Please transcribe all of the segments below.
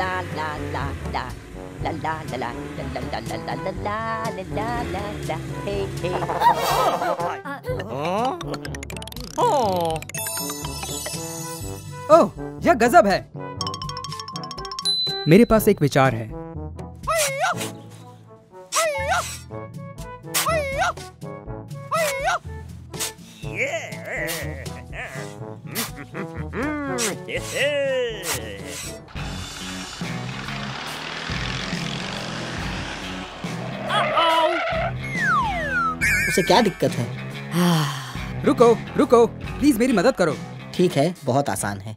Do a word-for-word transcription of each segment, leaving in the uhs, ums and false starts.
ला ला ला ला ला ला ला ला ला ला ला ला ला ला ला ला ला हे हे। ओह, यह गजब है। मेरे पास एक विचार है। उसे क्या दिक्कत है? रुको रुको, प्लीज मेरी मदद करो। ठीक है, बहुत आसान है।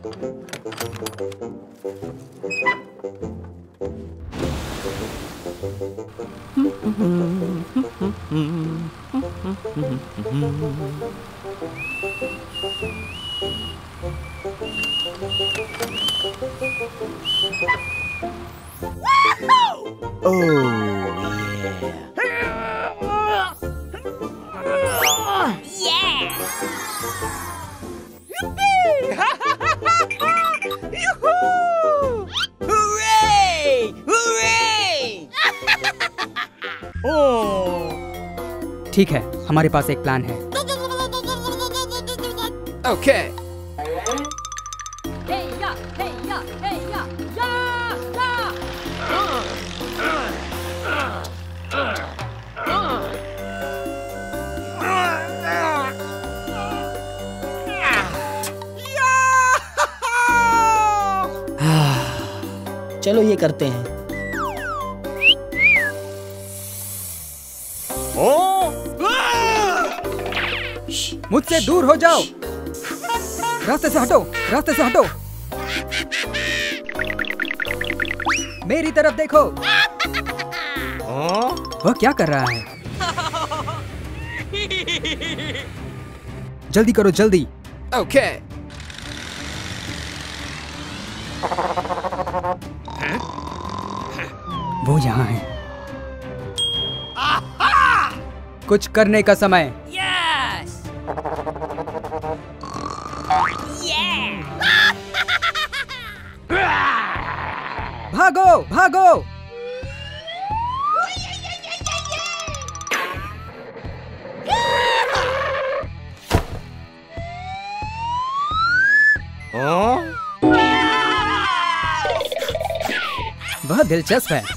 ठीक है, हमारे पास एक प्लान है। ओके। चलो ये करते हैं। मुझसे दूर हो जाओ। रास्ते से हटो, रास्ते से हटो। मेरी तरफ देखो। वह क्या कर रहा है? जल्दी करो, जल्दी। ओके। वो यहाँ है। कुछ करने का समय। भागो भागो। वह दिलचस्प है।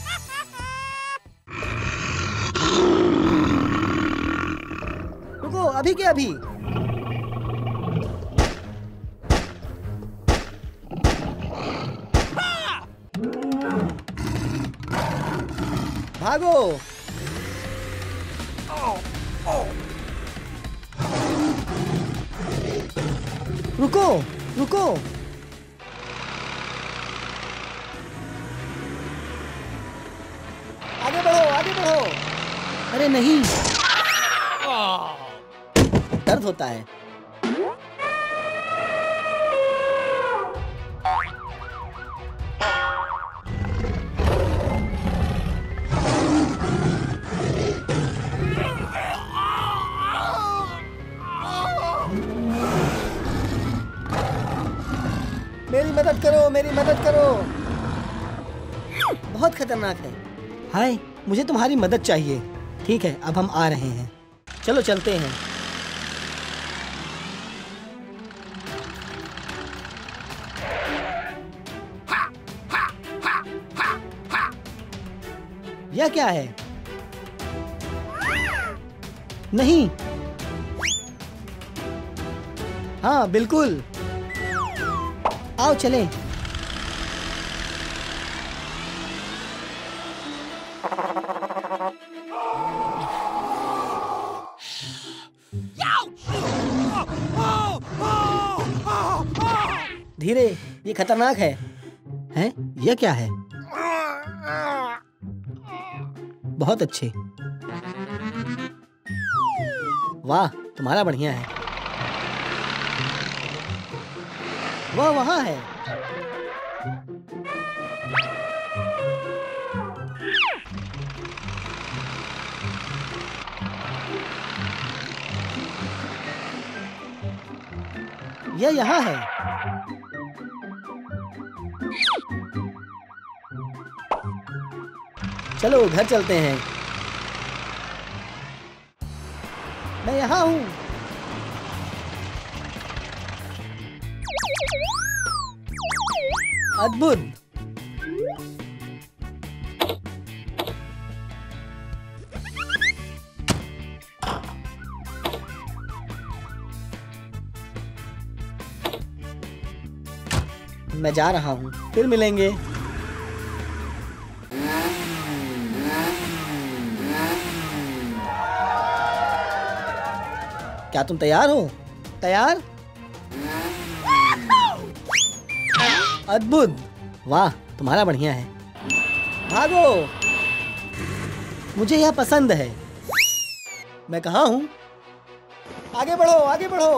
रुको, अभी के अभी। भागो। रुको रुको। आगे बढ़ो, आगे बढ़ो। अरे नहीं, दर्द होता है। मेरी मदद करो, मेरी मदद करो। बहुत खतरनाक है। हाय, मुझे तुम्हारी मदद चाहिए। ठीक है, अब हम आ रहे हैं। चलो चलते हैं। यह क्या है? नहीं। हाँ बिल्कुल। आओ चलें। धीरे, ये खतरनाक है। हैं? यह क्या है? बहुत अच्छे। वाह, तुम्हारा बढ़िया है। वह वहाँ है। यह यहाँ है। चलो घर चलते हैं। मैं यहाँ हूँ। अद्भुत। मैं जा रहा हूँ, फिर मिलेंगे। क्या तुम तैयार हो? तैयार? अद्भुत। वाह, तुम्हारा बढ़िया है। भागो। मुझे यह पसंद है। मैं कहाँ हूँ? आगे बढ़ो, आगे बढ़ो।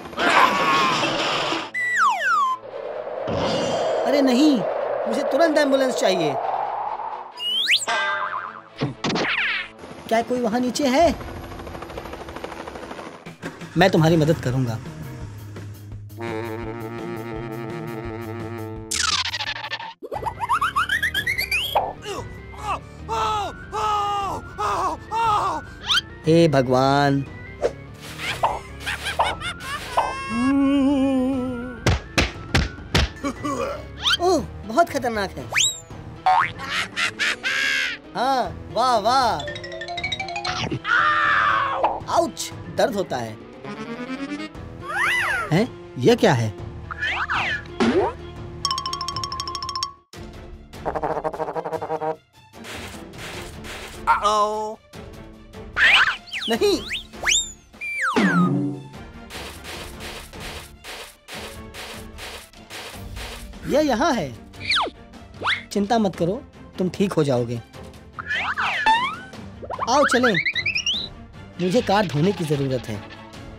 अरे नहीं, मुझे तुरंत एम्बुलेंस चाहिए। क्या कोई वहां नीचे है? मैं तुम्हारी मदद करूंगा। हे भगवान। ओह, बहुत खतरनाक है। हाँ, वाह वाह। आउच, दर्द होता है। हैं? यह क्या है? Uh-oh. नहीं। यह यहाँ है। चिंता मत करो, तुम ठीक हो जाओगे। आओ चलें। मुझे कार धोने की जरूरत है।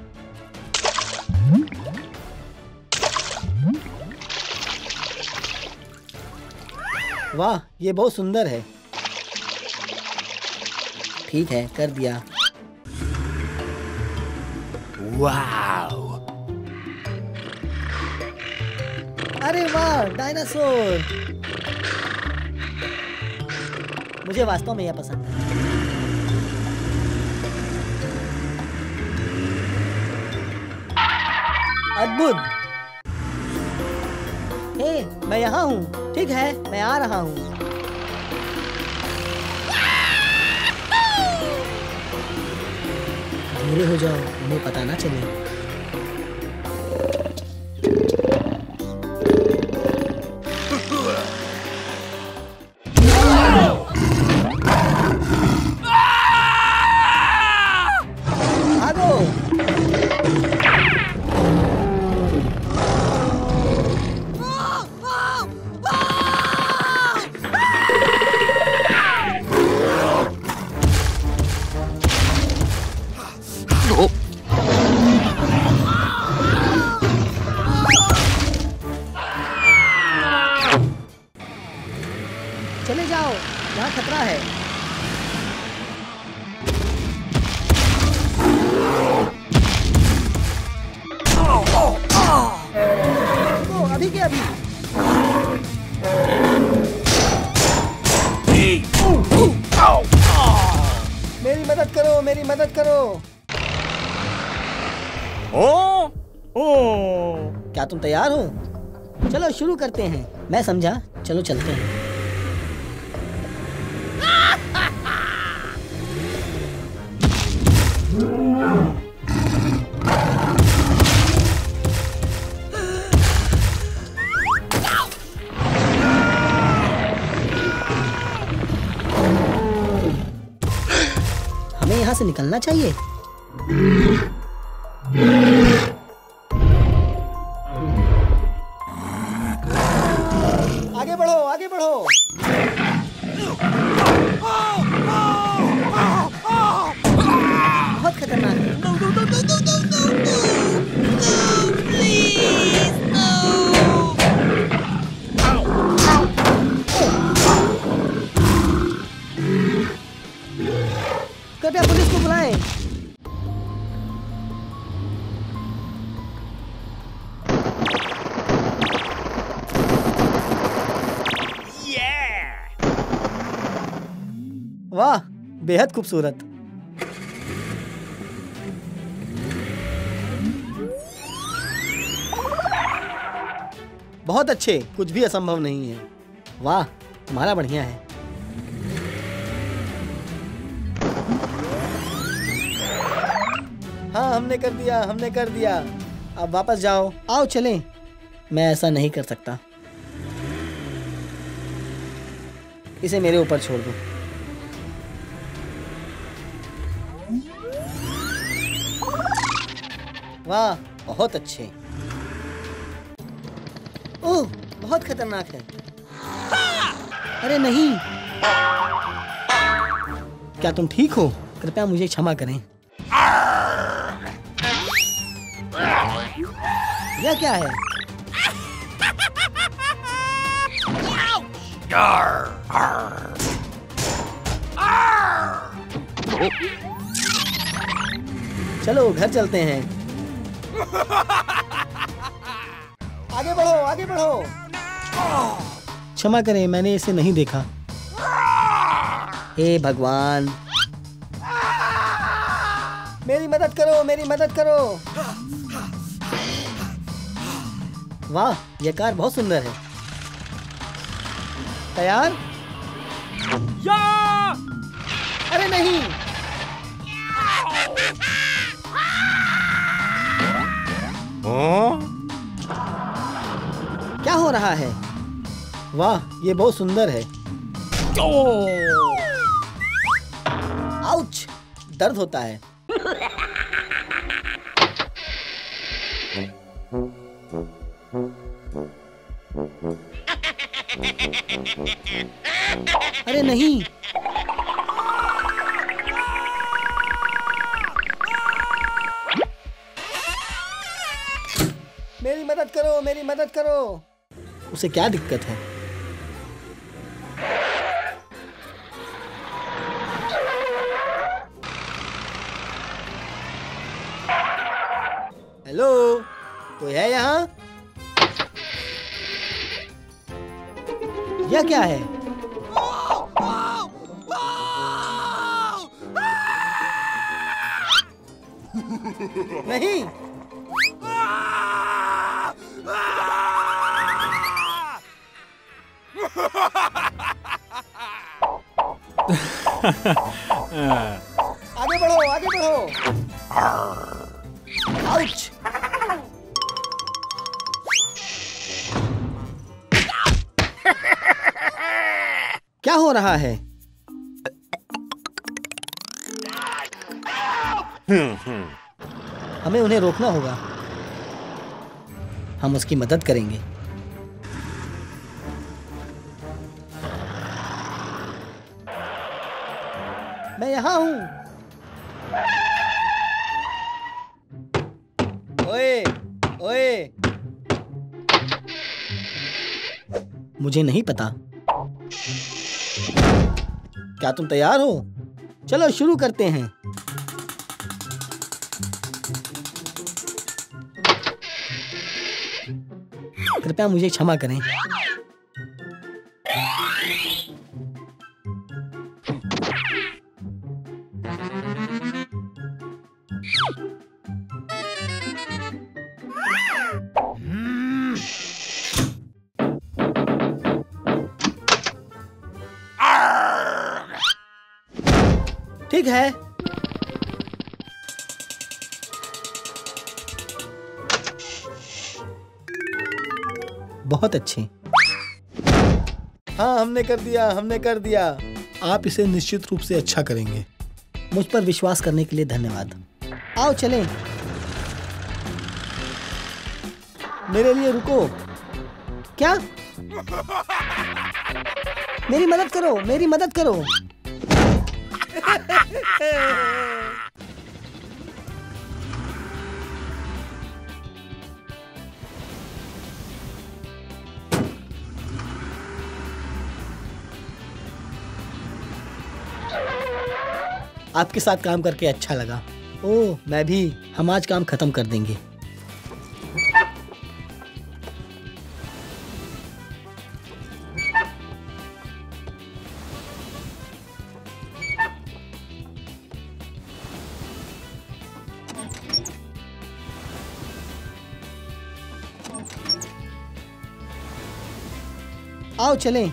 वाह, ये बहुत सुंदर है। ठीक है, कर दिया। Wow. अरे वाह, डायनासोर। मुझे वास्तव में यह पसंद है। अद्भुत। हे, मैं यहाँ हूँ। ठीक है, मैं आ रहा हूँ। धीरे हो जाओ, उन्हें पता ना चले। चले जाओ, यहाँ खतरा है। तो अभी के अभी। मेरी मदद करो, मेरी मदद करो। Oh. Oh. क्या तुम तैयार हो? चलो शुरू करते हैं। मैं समझा, चलो चलते हैं। हमें यहाँ से निकलना चाहिए। आगे बढ़ो, आगे बढ़ो। बहुत खतरनाक है। कृपया पुलिस को बुलाएं। Yeah. बेहद खूबसूरत। बहुत अच्छे, कुछ भी असंभव नहीं है। वाह, तुम्हारा बढ़िया है। हाँ, हमने कर दिया, हमने कर दिया। अब वापस जाओ। आओ चलें। मैं ऐसा नहीं कर सकता। इसे मेरे ऊपर छोड़ दो। वाह, बहुत अच्छे। ओह, बहुत खतरनाक है। अरे नहीं। क्या तुम ठीक हो? कृपया मुझे क्षमा करें। यह क्या है? चलो घर चलते हैं। आगे बढ़ो, आगे बढ़ो। क्षमा करें, मैंने इसे नहीं देखा। हे भगवान, मेरी मदद करो, मेरी मदद करो। वाह, यह कार बहुत सुंदर है। तैयार? या! अरे नहीं। क्या हो रहा है? वाह, ये बहुत सुंदर है। आउच, दर्द होता है। अरे नहीं। मेरी मदद करो, मेरी मदद करो। उसे क्या दिक्कत है? हेलो, कोई है यहाँ? यह क्या है? नहीं। आगे बढ़ो, आगे बढ़ो। आउच। क्या हो रहा है? हमें उन्हें रोकना होगा। हम उसकी मदद करेंगे। मैं यहाँ हूँ। ओए, ओए। मुझे नहीं पता। क्या तुम तैयार हो? चलो शुरू करते हैं। कृपया मुझे क्षमा करें। ठीक है। बहुत अच्छे। हाँ, हमने कर दिया, हमने कर दिया। आप इसे निश्चित रूप से अच्छा करेंगे। मुझ पर विश्वास करने के लिए धन्यवाद। आओ चलें। मेरे लिए रुको। क्या? मेरी मदद करो, मेरी मदद करो। आपके साथ काम करके अच्छा लगा। ओह, मैं भी। हम आज काम खत्म कर देंगे। आओ चलें।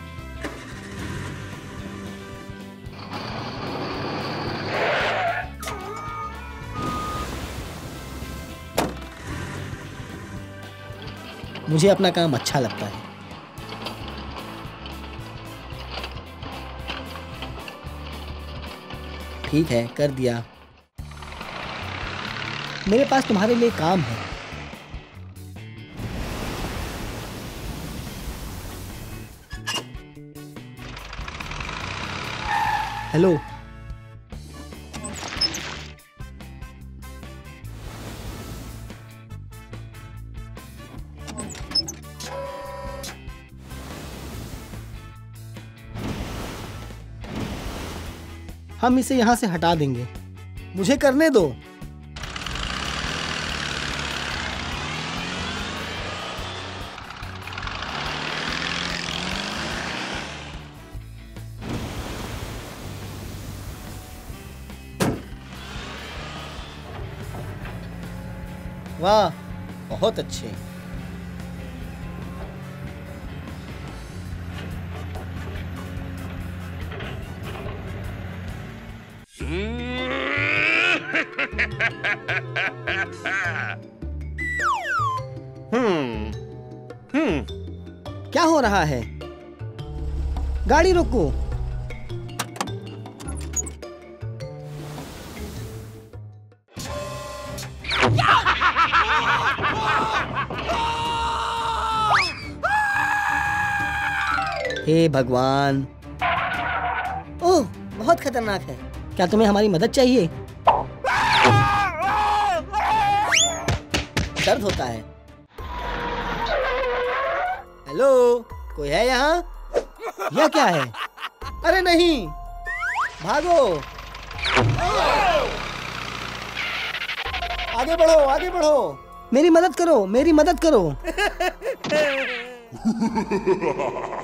मुझे अपना काम अच्छा लगता है। ठीक है, कर दिया। मेरे पास तुम्हारे लिए काम है। हेलो। हम इसे यहां से हटा देंगे। मुझे करने दो। वाह, बहुत अच्छे। हम्म हम्म क्या हो रहा है? गाड़ी रोको। हे भगवान। ओह, बहुत खतरनाक है। क्या तुम्हें हमारी मदद चाहिए? दर्द होता है। हेलो, कोई है यहाँ? यह क्या है? अरे नहीं, भागो। आगे बढ़ो, आगे बढ़ो। मेरी मदद करो, मेरी मदद करो।